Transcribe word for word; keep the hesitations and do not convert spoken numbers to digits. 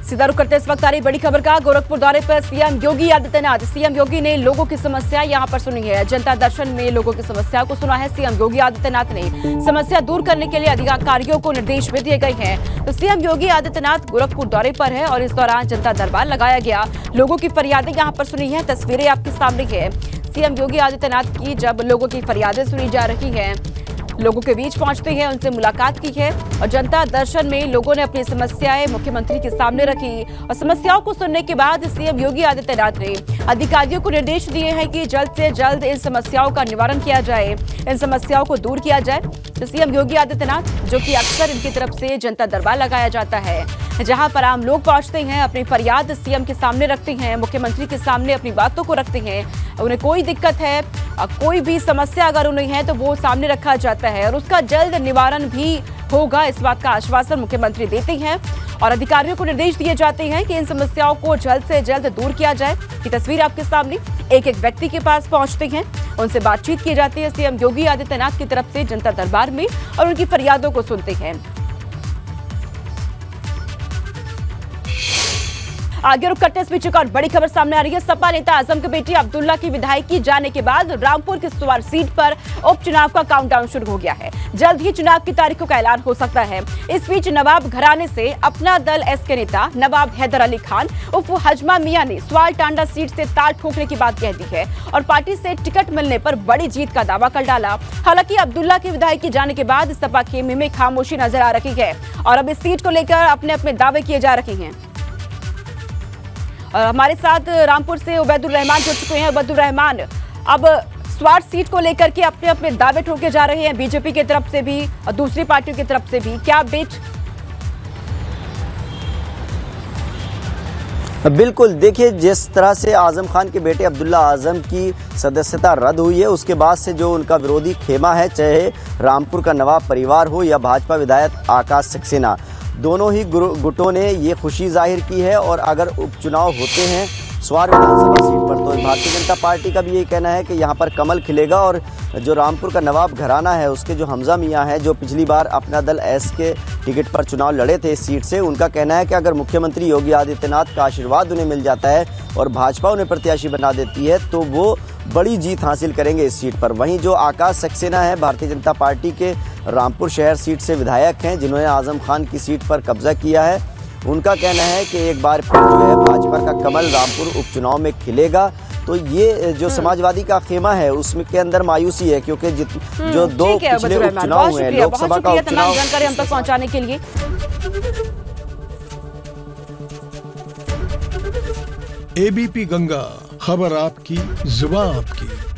सीधा रुख करते इस वक्त आ रही बड़ी खबर का। गोरखपुर दौरे पर सीएम योगी आदित्यनाथ। सीएम योगी ने लोगों की समस्या यहां पर सुनी है। जनता दर्शन में लोगों की समस्या को सुना है। सीएम योगी आदित्यनाथ ने समस्या दूर करने के लिए अधिकारियों को निर्देश भी दिए गए हैं। तो सीएम योगी आदित्यनाथ गोरखपुर दौरे पर है और इस दौरान जनता दरबार लगाया गया। लोगों की फरियादें यहां पर सुनी है। तस्वीरें आपके सामने है सीएम योगी आदित्यनाथ की, जब लोगों की फरियादें सुनी जा रही हैं, लोगों के बीच पहुंचते हैं, उनसे मुलाकात की है और जनता दर्शन में लोगों ने अपनी समस्याएं मुख्यमंत्री के सामने रखी। और समस्याओं को सुनने के बाद सीएम योगी आदित्यनाथ ने अधिकारियों को निर्देश दिए हैं कि जल्द से जल्द इन समस्याओं का निवारण किया जाए, इन समस्याओं को दूर किया जाए। तो सीएम योगी आदित्यनाथ, जो कि अक्सर इनकी तरफ से जनता दरबार लगाया जाता है, जहां पर आम लोग पहुंचते हैं, अपनी फरियाद सीएम के सामने रखते हैं, मुख्यमंत्री के सामने अपनी बातों को रखते हैं, उन्हें कोई दिक्कत है, कोई भी समस्या अगर उन्हें है तो वो सामने रखा जाता है और उसका जल्द निवारण भी होगा, इस बात का आश्वासन मुख्यमंत्री देते हैं। और अधिकारियों को निर्देश दिए जाते हैं कि इन समस्याओं को जल्द से जल्द दूर किया जाए। ये तस्वीर आपके सामने, एक एक व्यक्ति के पास पहुंचते हैं, उनसे बातचीत की जाती है सीएम योगी आदित्यनाथ की तरफ से जनता दरबार में और उनकी फरियादों को सुनते हैं। आगे रुक करते इस बीच एक और बड़ी खबर सामने आ रही है। सपा नेता आजम के बेटे अब्दुल्ला की विधायकी जाने के बाद रामपुर की स्वार सीट पर उपचुनाव का काउंटडाउन शुरू हो गया है। जल्द ही चुनाव की तारीखों का ऐलान हो सकता है। इस बीच नवाब घराने से अपना दल एस के नेता नवाब हैदर अली खान उर्फ हजमा मियां ने स्वाल टांडा सीट से ताल ठोकने की बात कह दी है और पार्टी से टिकट मिलने पर बड़ी जीत का दावा कर डाला। हालांकि अब्दुल्ला की विधायकी जाने के बाद सपा खेमे में खामोशी नजर आ रही है और अब इस सीट को लेकर अपने अपने दावे किए जा रहे हैं। और हमारे साथ रामपुर से उबैदुर रहमान जुड़ चुके हैं। उबैदुर रहमान, अब स्वार सीट को लेकर के अपने अपने दावे ठोके जा रहे हैं, बीजेपी की तरफ से भी और दूसरी पार्टियों की तरफ से भी, क्या अपडेट? बिल्कुल, देखिए जिस तरह से आजम खान के बेटे अब्दुल्ला आजम की सदस्यता रद्द हुई है, उसके बाद से जो उनका विरोधी खेमा है, चाहे रामपुर का नवाब परिवार हो या भाजपा विधायक आकाश सक्सेना, दोनों ही गुटों ने ये खुशी जाहिर की है। और अगर उपचुनाव होते हैं स्वार विधानसभा सीट पर तो भारतीय जनता पार्टी का भी यही कहना है कि यहाँ पर कमल खिलेगा। और जो रामपुर का नवाब घराना है, उसके जो हमजा मियाँ हैं, जो पिछली बार अपना दल एस के टिकट पर चुनाव लड़े थे इस सीट से, उनका कहना है कि अगर मुख्यमंत्री योगी आदित्यनाथ का आशीर्वाद उन्हें मिल जाता है और भाजपा उन्हें प्रत्याशी बना देती है तो वो बड़ी जीत हासिल करेंगे इस सीट पर। वहीं जो आकाश सक्सेना है, भारतीय जनता पार्टी के रामपुर शहर सीट से विधायक हैं, जिन्होंने आजम खान की सीट पर कब्जा किया है, उनका कहना है कि एक बार फिर जो है भाजपा का कमल रामपुर उपचुनाव में खिलेगा। तो ये जो समाजवादी का खेमा है उसमें के अंदर मायूसी है, क्योंकि जित जो दो पिछले उपचुनाव हुए, लोकसभा का उपचुनाव, जानकारी हम तक पहुंचाने के लिए। एबीपी गंगा, खबर आपकी, जुबान आपकी।